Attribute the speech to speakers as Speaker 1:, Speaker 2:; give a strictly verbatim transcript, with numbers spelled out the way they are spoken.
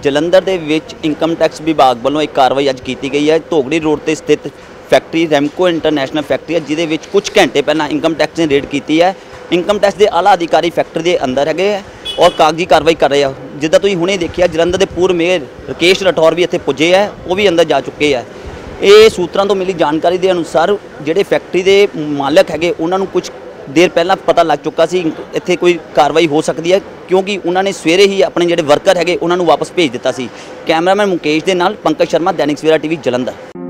Speaker 1: ਜਲੰਧਰ ਦੇ ਵਿੱਚ income tax ਵਿਭਾਗ ਵੱਲੋਂ ਇੱਕ ਕਾਰਵਾਈ ਅੱਜ ਕੀਤੀ ਗਈ ਹੈ। ਧੋਗੜੀ ਰੋਡ ਤੇ ਸਥਿਤ ਫੈਕਟਰੀ ਰੈਮਕੋ ਇੰਟਰਨੈਸ਼ਨਲ ਫੈਕਟਰੀ ਹੈ, ਜਿਹਦੇ ਵਿੱਚ ਕੁਝ ਘੰਟੇ ਪਹਿਲਾਂ ਇਨਕਮ ਟੈਕਸ ਨੇ ਰੇਡ ਕੀਤੀ ਹੈ। ਇਨਕਮ ਟੈਕਸ ਦੇ ਆਲਾ ਅਧਿਕਾਰੀ ਫੈਕਟਰੀ ਦੇ ਅੰਦਰ ਹੈਗੇ ਹੈ ਔਰ ਕਾਗਜ਼ੀ ਕਾਰਵਾਈ ਕਰ ਰਹੇ ਆ। ਜਿੱਦਾਂ ਤੁਸੀਂ ਹੁਣੇ ਦੇਖਿਆ, ਜਲੰਧਰ ਦੇ ਪੂਰਵ ਮੇਅਰ ਰਕੇਸ਼ ਰਾਠੌਰ ਵੀ ਇੱਥੇ ਪੁੱਜੇ ਹੈ, ਉਹ ਵੀ ਅੰਦਰ ਜਾ ਚੁੱਕੇ ਹੈ। ਇਹ ਸੂਤਰਾਂ ਤੋਂ ਮਿਲੀ ਜਾਣਕਾਰੀ ਦੇ ਅਨੁਸਾਰ ਜਿਹੜੇ ਫੈਕਟਰੀ ਦੇ ਮਾਲਕ ਹੈਗੇ ਉਹਨਾਂ ਨੂੰ ਕੁਝ ਦੇਰ ਪਹਿਲਾਂ ਪਤਾ ਲੱਗ ਚੁੱਕਾ ਸੀ ਇੱਥੇ ਕੋਈ ਕਾਰਵਾਈ ਹੋ ਸਕਦੀ ਹੈ, ਕਿਉਂਕਿ ਉਹਨਾਂ ਨੇ ਸਵੇਰੇ ਹੀ ਆਪਣੇ ਜਿਹੜੇ ਵਰਕਰ ਹੈਗੇ ਉਹਨਾਂ ਨੂੰ ਵਾਪਸ ਭੇਜ ਦਿੱਤਾ ਸੀ। ਕੈਮਰਾਮੈਨ ਮੁਕੇਸ਼ ਦੇ ਨਾਲ ਪੰਕਜ ਸ਼ਰਮਾ, ਦੈਨਿਕ ਸਵੇਰਾ ਟੀਵੀ ਜਲੰਧਰ।